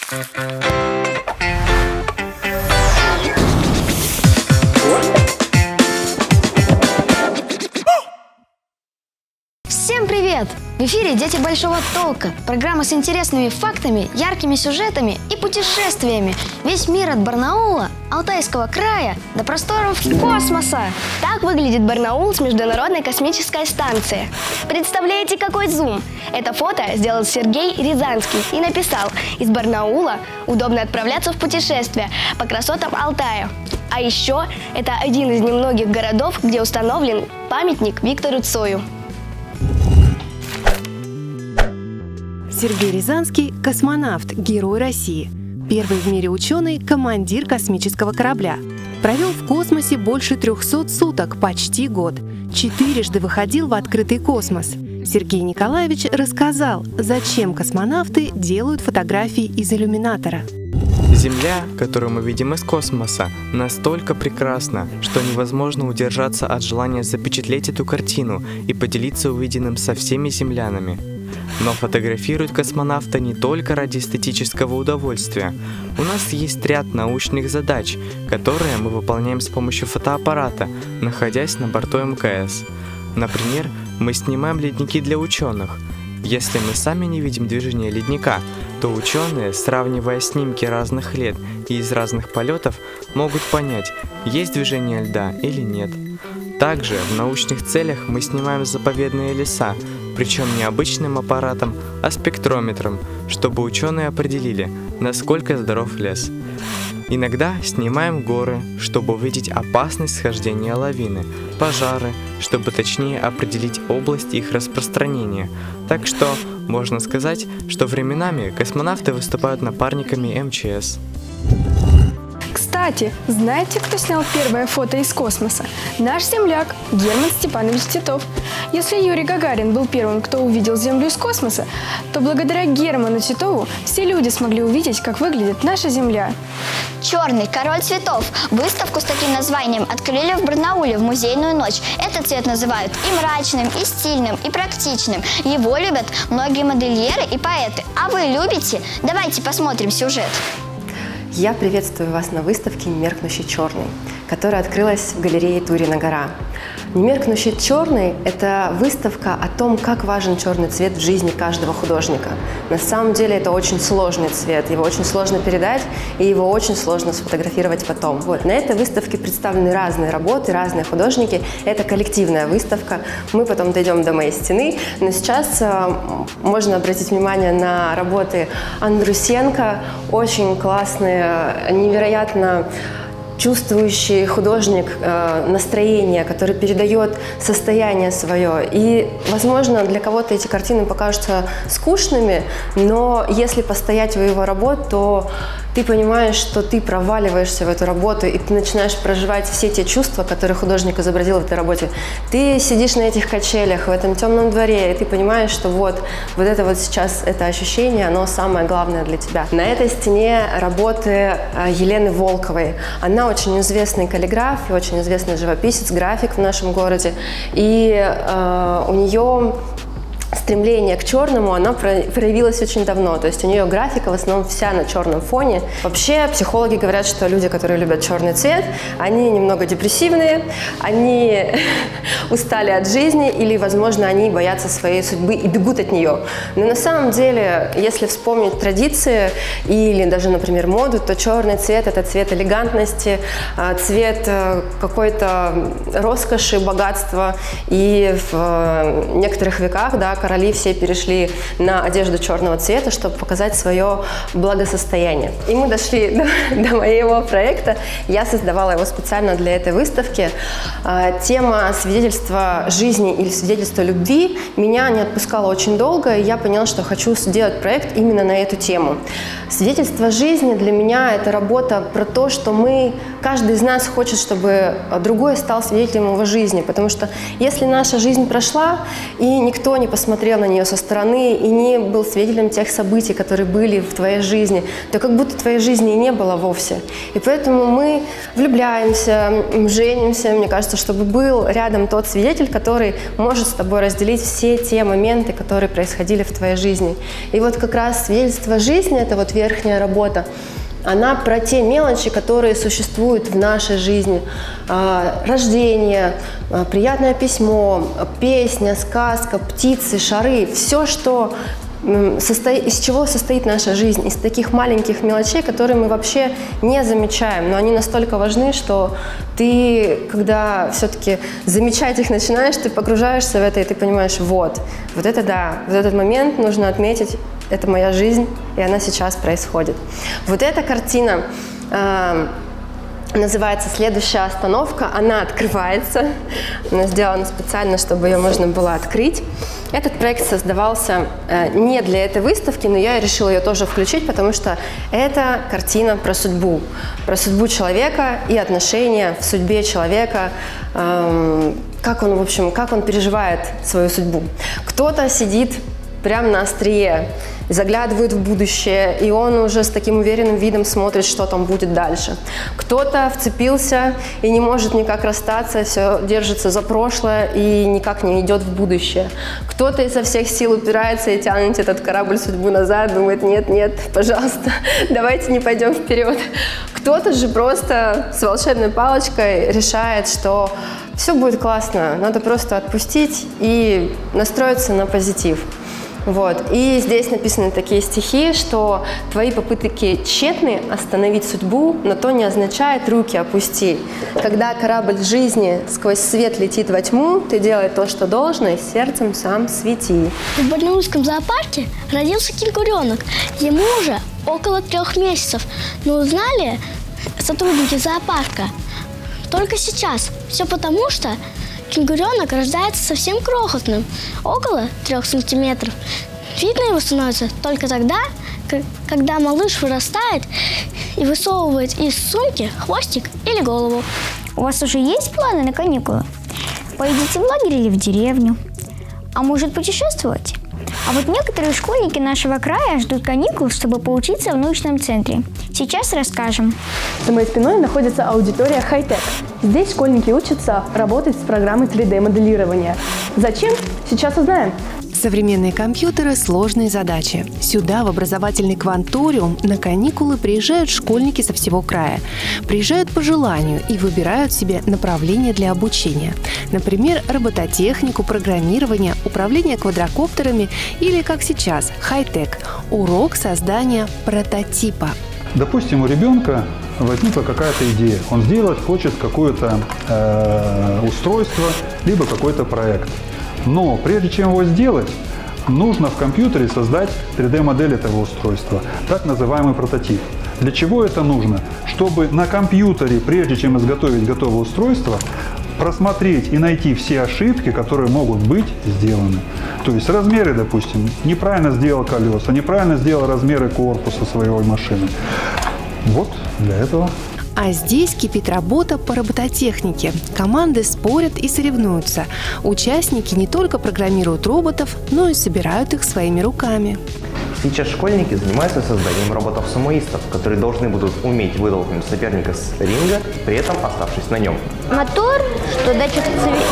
Всем привет! В эфире «Дети большого толка» – программа с интересными фактами, яркими сюжетами и путешествиями. Весь мир от Барнаула, Алтайского края до просторов космоса. Так выглядит Барнаул с Международной космической станции. Представляете, какой зум? Это фото сделал Сергей Рязанский и написал: «Из Барнаула удобно отправляться в путешествие по красотам Алтая». А еще это один из немногих городов, где установлен памятник Виктору Цою. Сергей Рязанский – космонавт, герой России. Первый в мире ученый, командир космического корабля. Провел в космосе больше 300 суток, почти год. 4-жды выходил в открытый космос. Сергей Николаевич рассказал, зачем космонавты делают фотографии из иллюминатора. Земля, которую мы видим из космоса, настолько прекрасна, что невозможно удержаться от желания запечатлеть эту картину и поделиться увиденным со всеми землянами. Но фотографируют космонавта не только ради эстетического удовольствия. У нас есть ряд научных задач, которые мы выполняем с помощью фотоаппарата, находясь на борту МКС. Например, мы снимаем ледники для ученых. Если мы сами не видим движения ледника, то ученые, сравнивая снимки разных лет и из разных полетов, могут понять, есть движение льда или нет. Также в научных целях мы снимаем заповедные леса, причем не обычным аппаратом, а спектрометром, чтобы ученые определили, насколько здоров лес. Иногда снимаем горы, чтобы увидеть опасность схождения лавины, пожары, чтобы точнее определить область их распространения. Так что можно сказать, что временами космонавты выступают напарниками МЧС. Кстати, знаете, кто снял первое фото из космоса? Наш земляк Герман Степанович Титов. Если Юрий Гагарин был первым, кто увидел Землю из космоса, то благодаря Герману Титову все люди смогли увидеть, как выглядит наша Земля. Черный король цветов. Выставку с таким названием открыли в Барнауле в музейную ночь. Этот цвет называют и мрачным, и стильным, и практичным. Его любят многие модельеры и поэты. А вы любите? Давайте посмотрим сюжет. Я приветствую вас на выставке «Немеркнущий черный», которая открылась в галерее Турина гора. «Немеркнущий черный» – это выставка о том, как важен черный цвет в жизни каждого художника. На самом деле это очень сложный цвет, его очень сложно передать, и его очень сложно сфотографировать потом. На этой выставке представлены разные работы, разные художники. Это коллективная выставка. Мы потом дойдем до моей стены, но сейчас можно обратить внимание на работы Андрусенко, очень классные, невероятно чувствующий художник настроение, который передает состояние свое. И, возможно, для кого-то эти картины покажутся скучными, но если постоять у его работ, то ты понимаешь, что ты проваливаешься в эту работу, и ты начинаешь проживать все те чувства, которые художник изобразил в этой работе. Ты сидишь на этих качелях, в этом темном дворе, и ты понимаешь, что вот это вот сейчас, это ощущение, оно самое главное для тебя. На этой стене работы Елены Волковой. Она очень известный каллиграф и очень известный живописец, график в нашем городе. И у нее стремление к черному, она проявилась очень давно. То есть у нее графика в основном вся на черном фоне. Вообще психологи говорят, что люди, которые любят черный цвет, они немного депрессивные, они устали от жизни или, возможно, они боятся своей судьбы и бегут от нее. Но на самом деле, если вспомнить традиции или даже, например, моду, то черный цвет – это цвет элегантности, цвет какой-то роскоши, богатства. И в некоторых веках, да, короли все перешли на одежду черного цвета, чтобы показать свое благосостояние. И мы дошли до моего проекта. Я создавала его специально для этой выставки. Тема свидетельства жизни или свидетельства любви меня не отпускала очень долго, и я поняла, что хочу сделать проект именно на эту тему. Свидетельство жизни для меня – это работа про то, что каждый из нас хочет, чтобы другой стал свидетелем его жизни, потому что если наша жизнь прошла, и никто не посмотрел смотрел на нее со стороны и не был свидетелем тех событий, которые были в твоей жизни, то как будто твоей жизни и не было вовсе. И поэтому мы влюбляемся, женимся, мне кажется, чтобы был рядом тот свидетель, который может с тобой разделить все те моменты, которые происходили в твоей жизни. И вот как раз свидетельство жизни, это вот верхняя работа, она про те мелочи, которые существуют в нашей жизни. Рождение, приятное письмо, песня, сказка, птицы, шары. Все, что из чего состоит наша жизнь. Из таких маленьких мелочей, которые мы вообще не замечаем. Но они настолько важны, что ты, когда все-таки замечать их начинаешь, ты погружаешься в это, и ты понимаешь, вот это да, вот этот момент нужно отметить. Это моя жизнь, и она сейчас происходит. Вот эта картина называется «Следующая остановка». Она открывается. Она сделана специально, чтобы ее можно было открыть. Этот проект создавался не для этой выставки, но я решила ее тоже включить, потому что это картина про судьбу человека и отношения в судьбе человека, как он переживает свою судьбу. Кто-то сидит прямо на острие, заглядывает в будущее, и он уже с таким уверенным видом смотрит, что там будет дальше. Кто-то вцепился и не может никак расстаться, все держится за прошлое и никак не идет в будущее. Кто-то изо всех сил упирается и тянет этот корабль судьбы назад, думает, нет, пожалуйста, давайте не пойдем вперед. Кто-то же просто с волшебной палочкой решает, что все будет классно, надо просто отпустить и настроиться на позитив. Вот. И здесь написаны такие стихи, что твои попытки тщетны остановить судьбу, но то не означает руки опусти. Когда корабль жизни сквозь свет летит во тьму, ты делай то, что должно, и сердцем сам свети. В Барнаульском зоопарке родился кенгуренок. Ему уже около 3 месяцев. Но узнали сотрудники зоопарка только сейчас. Все потому, что кенгуренок рождается совсем крохотным, около 3 сантиметров. Видно его становится только тогда, когда малыш вырастает и высовывает из сумки хвостик или голову. У вас уже есть планы на каникулы? Поедете в лагерь или в деревню? А может, путешествовать? А вот некоторые школьники нашего края ждут каникул, чтобы поучиться в научном центре. Сейчас расскажем. За моей спиной находится аудитория «Хай-Тек». Здесь школьники учатся работать с программой 3D-моделирования. Зачем? Сейчас узнаем. Современные компьютеры – сложные задачи. Сюда, в образовательный кванториум, на каникулы приезжают школьники со всего края. Приезжают по желанию и выбирают себе направление для обучения. Например, робототехнику, программирование, управление квадрокоптерами или, как сейчас, хай-тек – урок создания прототипа. Допустим, у ребенка возникла какая-то идея. Он сделать хочет какое-то устройство, либо какой-то проект. Но прежде чем его сделать, нужно в компьютере создать 3D-модель этого устройства, так называемый прототип. Для чего это нужно? Чтобы на компьютере, прежде чем изготовить готовое устройство, просмотреть и найти все ошибки, которые могут быть сделаны. То есть размеры, допустим, неправильно сделал колеса, неправильно сделал размеры корпуса своей машины. Вот для этого. А здесь кипит работа по робототехнике. Команды спорят и соревнуются. Участники не только программируют роботов, но и собирают их своими руками. Сейчас школьники занимаются созданием роботов-самоистов, которые должны будут уметь вытолкнуть соперника с ринга, при этом оставшись на нем. Мотор, что датчик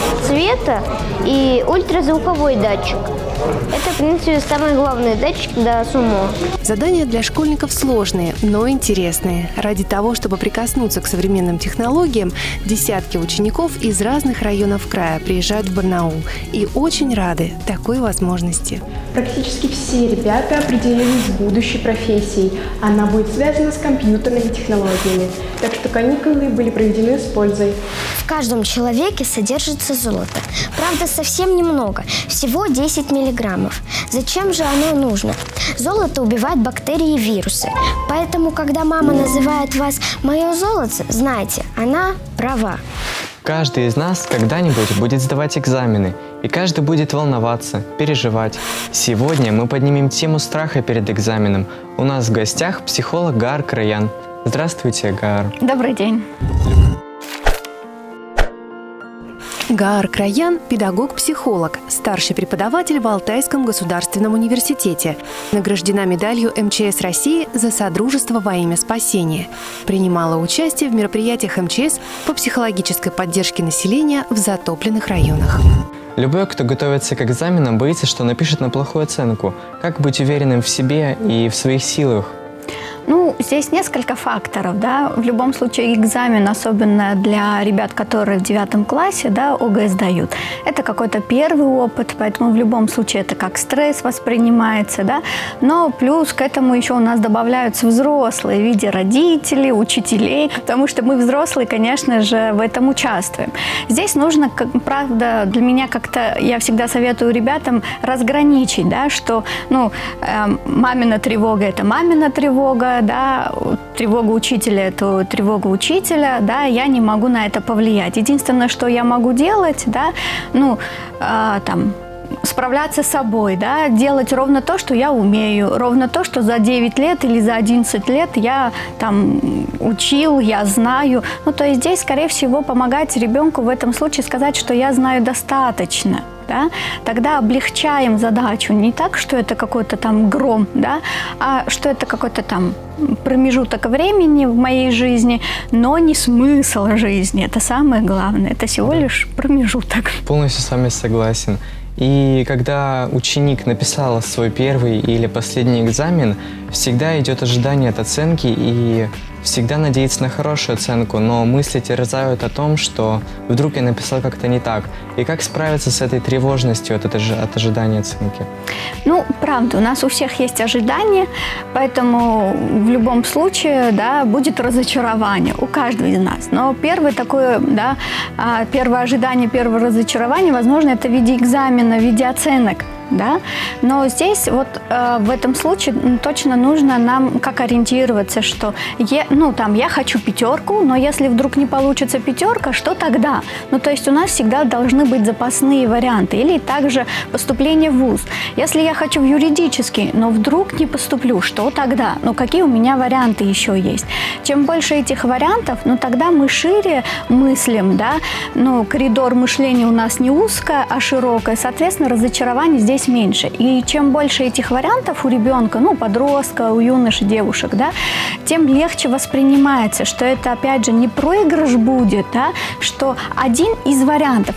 цвета и ультразвуковой датчик. Это, в принципе, самый главный датчик для сумо. Задания для школьников сложные, но интересные. Ради того, чтобы прикоснуться к современным технологиям, десятки учеников из разных районов края приезжают в Барнаул и очень рады такой возможности. Практически все ребята определились с будущей профессией. Она будет связана с компьютерными технологиями. Так что каникулы были проведены с пользой. В каждом человеке содержится золото. Правда, совсем немного, всего 10 миллиграммов. Зачем же оно нужно? Золото убивает бактерии и вирусы. Поэтому, когда мама называет вас «моё золото», знайте, она права. Каждый из нас когда-нибудь будет сдавать экзамены, и каждый будет волноваться, переживать. Сегодня мы поднимем тему страха перед экзаменом. У нас в гостях психолог Гаар Краян. Здравствуйте, Гаар. Добрый день. Гаар Краян – педагог-психолог, старший преподаватель в Алтайском государственном университете. Награждена медалью МЧС России за содружество во имя спасения. Принимала участие в мероприятиях МЧС по психологической поддержке населения в затопленных районах. Любой, кто готовится к экзаменам, боится, что напишет на плохую оценку. Как быть уверенным в себе и в своих силах? Ну, здесь несколько факторов, да. В любом случае экзамен, особенно для ребят, которые в 9 классе, да, ОГЭ сдают, это какой-то первый опыт, поэтому в любом случае это как стресс воспринимается, да. Но плюс к этому еще у нас добавляются взрослые в виде родителей, учителей, потому что мы взрослые, конечно же, в этом участвуем. Здесь нужно, правда, для меня как-то, я всегда советую ребятам разграничить, да, что, ну, мамина тревога – это мамина тревога, да, тревога учителя – это тревога учителя, да, я не могу на это повлиять. Единственное, что я могу делать, да, ну, там, справляться с собой, да, делать ровно то, что я умею, ровно то, что за 9 лет или за 11 лет я там учил, я знаю. Ну, то есть здесь, скорее всего, помогать ребенку в этом случае сказать, что я знаю достаточно. Да? Тогда облегчаем задачу. Не так, что это какой-то там гром, да? А что это какой-то там промежуток времени в моей жизни, но не смысл жизни. Это самое главное. Это всего лишь промежуток. Полностью с вами согласен. И когда ученик написал свой первый или последний экзамен, всегда идет ожидание от оценки и всегда надеется на хорошую оценку, но мысли терзают о том, что вдруг я написал как-то не так. И как справиться с этой тревожностью от ожидания оценки? Ну, правда, у нас у всех есть ожидания, поэтому в любом случае, да, будет разочарование у каждого из нас. Но первое такое, да, первое ожидание, первое разочарование, возможно, это в виде экзамена, в виде оценок. Да? Но здесь вот в этом случае точно нужно нам как ориентироваться, что я хочу 5, но если вдруг не получится 5, что тогда? Ну, то есть у нас всегда должны быть запасные варианты. Или также поступление в вуз. Если я хочу в юридический, но вдруг не поступлю, что тогда? Ну, какие у меня варианты еще есть? Чем больше этих вариантов, ну, тогда мы шире мыслим, да? Ну, коридор мышления у нас не узкое, а широкое. Соответственно, разочарование здесь меньше. И чем больше этих вариантов у ребенка, ну, подростка, у юноши, девушек, да, тем легче воспринимается, что это, опять же, не проигрыш будет, да, что один из вариантов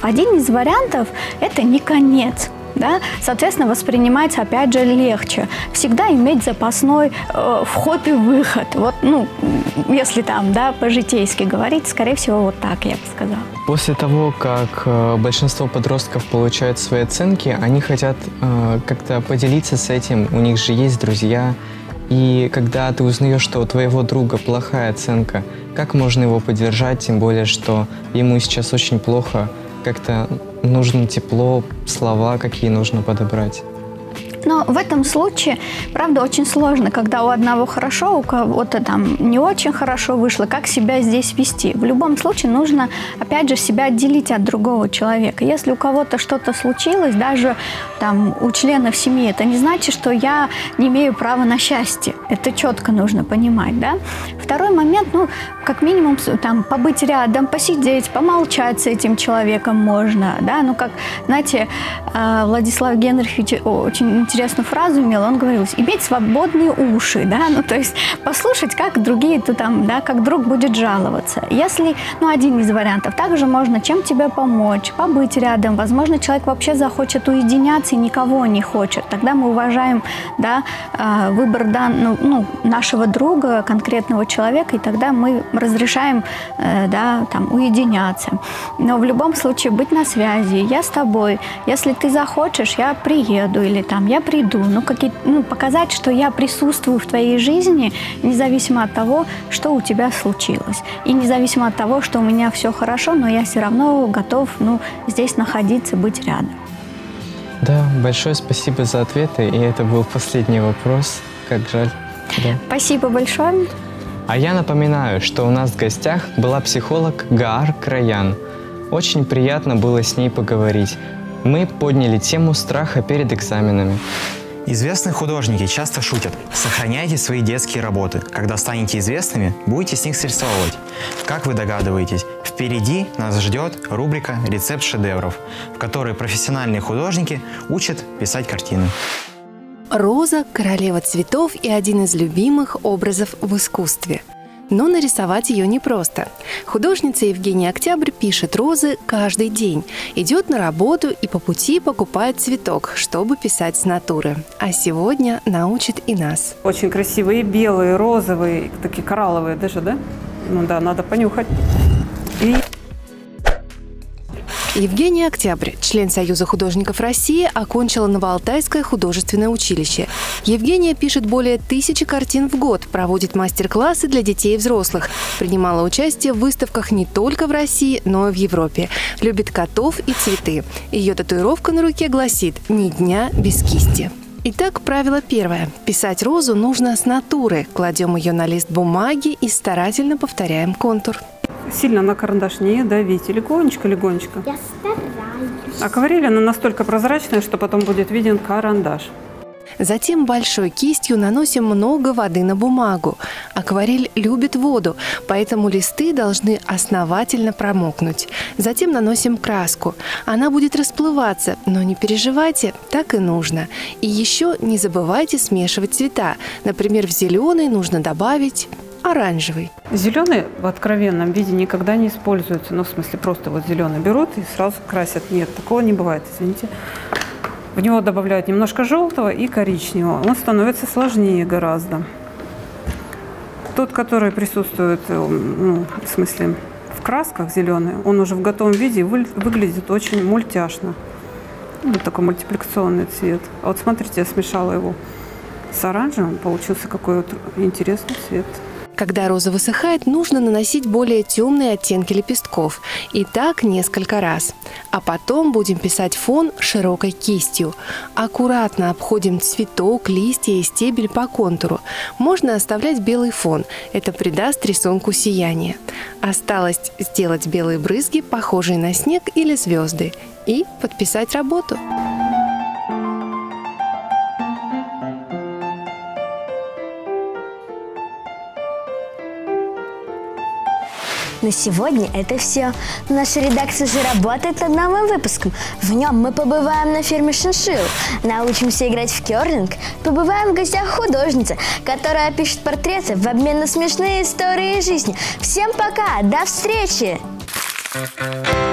это не конец. Да? Соответственно, воспринимается, опять же, легче. Всегда иметь запасной вход и выход. Вот, ну, если там, да, по-житейски говорить, скорее всего, вот так я бы сказала. После того, как большинство подростков получают свои оценки, они хотят как-то поделиться с этим, у них же есть друзья. И когда ты узнаешь, что у твоего друга плохая оценка, как можно его поддержать, тем более, что ему сейчас очень плохо, как-то нужно тепло, слова какие нужно подобрать? Но в этом случае, правда, очень сложно, когда у одного хорошо, у кого-то там не очень хорошо вышло, как себя здесь вести. В любом случае нужно, опять же, себя отделить от другого человека. Если у кого-то что-то случилось, даже там у членов семьи, это не значит, что я не имею права на счастье. Это четко нужно понимать, да. Второй момент, ну, как минимум, там, побыть рядом, посидеть, помолчать с этим человеком можно, да. Ну, как, знаете, Владислав Генрихович очень интересную фразу имел, он говорил, иметь свободные уши, да, ну, то есть послушать, как другие-то там, да, как друг будет жаловаться. Если, ну, один из вариантов, также можно чем тебе помочь, побыть рядом, возможно, человек вообще захочет уединяться и никого не хочет, тогда мы уважаем, да, выбор нашего друга, конкретного человека, и тогда мы разрешаем, да, там, уединяться. Но в любом случае быть на связи, я с тобой, если ты захочешь, я приеду, или там, я приду, показать, что я присутствую в твоей жизни, независимо от того, что у тебя случилось. И независимо от того, что у меня все хорошо, но я все равно готов, здесь находиться, быть рядом. Да, большое спасибо за ответы, и это был последний вопрос. Как жаль. Да. Спасибо большое. А я напоминаю, что у нас в гостях была психолог Гаар Краян. Очень приятно было с ней поговорить. Мы подняли тему страха перед экзаменами. Известные художники часто шутят: сохраняйте свои детские работы. Когда станете известными, будете с них существовать. Как вы догадываетесь, в Впереди нас ждет рубрика «Рецепт шедевров», в которой профессиональные художники учат писать картины. Роза – королева цветов и один из любимых образов в искусстве. Но нарисовать ее непросто. Художница Евгения Октябрь пишет розы каждый день, идет на работу и по пути покупает цветок, чтобы писать с натуры. А сегодня научит и нас. Очень красивые, белые, розовые, такие коралловые даже, да? Ну да, надо понюхать. Евгения Октябрь, член Союза художников России, окончила Новоалтайское художественное училище. Евгения пишет более 1000 картин в год, проводит мастер-классы для детей и взрослых. Принимала участие в выставках не только в России, но и в Европе. Любит котов и цветы. Ее татуировка на руке гласит «Ни дня без кисти». Итак, правило первое. Писать розу нужно с натуры. Кладем ее на лист бумаги и старательно повторяем контур. Сильно на карандаш не давите, легонечко-легонечко. Я стараюсь. Акварель, она настолько прозрачная, что потом будет виден карандаш. Затем большой кистью наносим много воды на бумагу. Акварель любит воду, поэтому листы должны основательно промокнуть. Затем наносим краску. Она будет расплываться, но не переживайте, так и нужно. И еще не забывайте смешивать цвета. Например, в зеленый нужно добавить оранжевый. Зеленый в откровенном виде никогда не используется. Ну, в смысле, просто вот зеленый берут и сразу красят. Нет, такого не бывает, извините. В него добавляют немножко желтого и коричневого. Он становится сложнее гораздо. Тот, который присутствует, ну, в смысле, в красках зеленый, он уже в готовом виде выглядит очень мультяшно. Вот такой мультипликационный цвет. А вот смотрите, я смешала его с оранжевым, получился какой вот интересный цвет. Когда роза высыхает, нужно наносить более темные оттенки лепестков. И так несколько раз. А потом будем писать фон широкой кистью. Аккуратно обходим цветок, листья и стебель по контуру. Можно оставлять белый фон. Это придаст рисунку сияние. Осталось сделать белые брызги, похожие на снег или звезды. И подписать работу. На сегодня это все. Наша редакция же работает над новым выпуском. В нем мы побываем на ферме шиншилл, научимся играть в керлинг, побываем в гостях художницы, которая пишет портреты в обмен на смешные истории из жизни. Всем пока, до встречи!